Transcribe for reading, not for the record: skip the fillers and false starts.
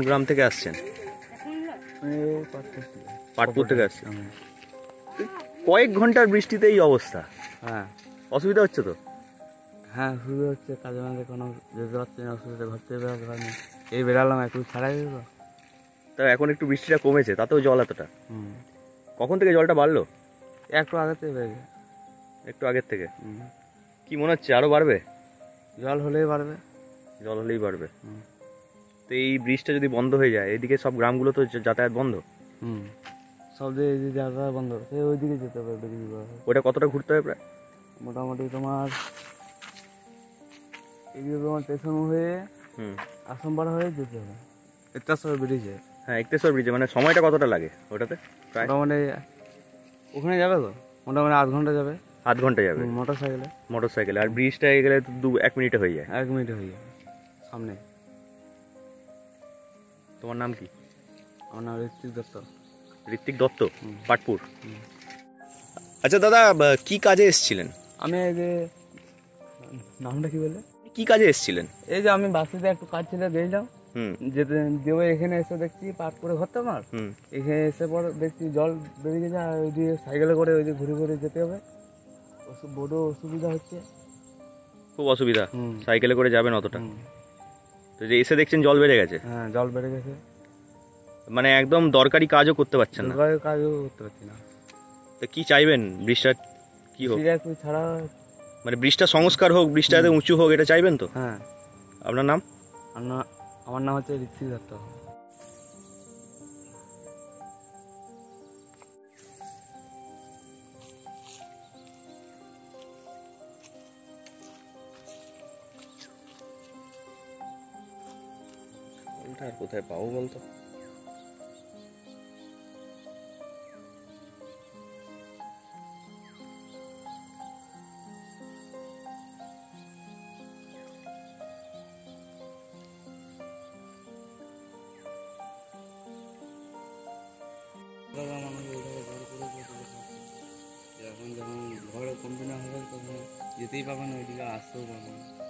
গ্রাম থেকে আসছেন? পাটপুর থেকে আসছেন। কয়েক ঘন্টার বৃষ্টিতে এই অবস্থা? হ্যাঁ। অসুবিধা হচ্ছে তো? হ্যাঁ, অসুবিধা হচ্ছে, কাজে মাঝে কোনো যেতে পারছি না, অসুবিধা, ঘর থেকে বেরোতে পারিনি। এই বেরালাম, একটু ছাড়াই গেল। তা এখন একটু বৃষ্টিটা কমেছে, তাতেও জল এতটা? কখন থেকে জলটা বাড়লো? একটু আগে থেকে বেড়ে যায়। একটু আগের থেকে? কি মনে হচ্ছে আরো বাড়বে? জল হলেই বাড়বে। জল হলেই বাড়বে। তো এই ব্রিজটা যদি বন্ধ হয়ে যায়, এদিকে সব গ্রামগুলো তো যাতায়াত বন্ধ। সব দিকে যাতায়াত বন্ধ, সে ওইদিকে যেতে হবে। ওটা কতটা ঘুরতে হবে প্রায়? মোটামুটি তোমার এদিকে তোমার স্টেশন হয়ে আসনপাড়া হয়ে যেতে হবে। একটাশ্বর ব্রিজে। হ্যাঁ, একটেশ্বর ব্রিজে। মানে সময়টা কতটা লাগে ওটাতে? প্রায় মোটামুটি ওখানে যাবে তো মোটামুটি আধ ঘন্টা যাবে। আধ ঘন্টা যাবে মোটর সাইকেলে। আর ব্রিজটা গেলে তো 1 মিনিটে হয়ে যায়। 1 মিনিটে হয়ে যাবে সামনে। তোমার নাম কি? আমার নাম ঋত্বিক দত্ত। ঋত্বিক দত্ত, পাটপুর। আচ্ছা দাদা, কি কাজে এসেছিলেন? আমি এই যে নামটা কি বললে? কি কাজে এসেছিলেন? এই যে আমি বাসিতে একটু কাজ ছিল, গেছিলাম। যেতে দেবো, এখানে এসে দেখছি পাটপুরে ঘরটা আমার। এখানে এসে পর দেখছি জল বেরিয়ে গেছে, আর ওই দিকে সাইকেলে করে ওই যে ঘুরে ঘুরে যেতে হবে। বড় অসুবিধা হচ্ছে, খুব অসুবিধা। সাইকেলে করে যাবেন অতটা? তো যে এসে দেখছেন জল বেড়ে গেছে? হ্যাঁ, জল বেড়ে গেছে। মানে একদম দরকারি কাজও করতে পারছেন না? কাজও করতে পারছি না। তো কি চাইবেন? ব্রিজটা কি হোক? একটু ছাড়া, মানে ব্রিজটা সংস্কার হোক, ব্রিজটা যাতে উঁচু হোক, এটা চাইবেন তো? হ্যাঁ। আপনার নাম? আমার নাম হচ্ছে ঋত্বিক দত্ত। আর কোথায় পাবো বলতো? এখন যখন ঘরে কমতে না হবে তখন যেতেই পারবে না, ওইদিকে আসতেও পারবে না।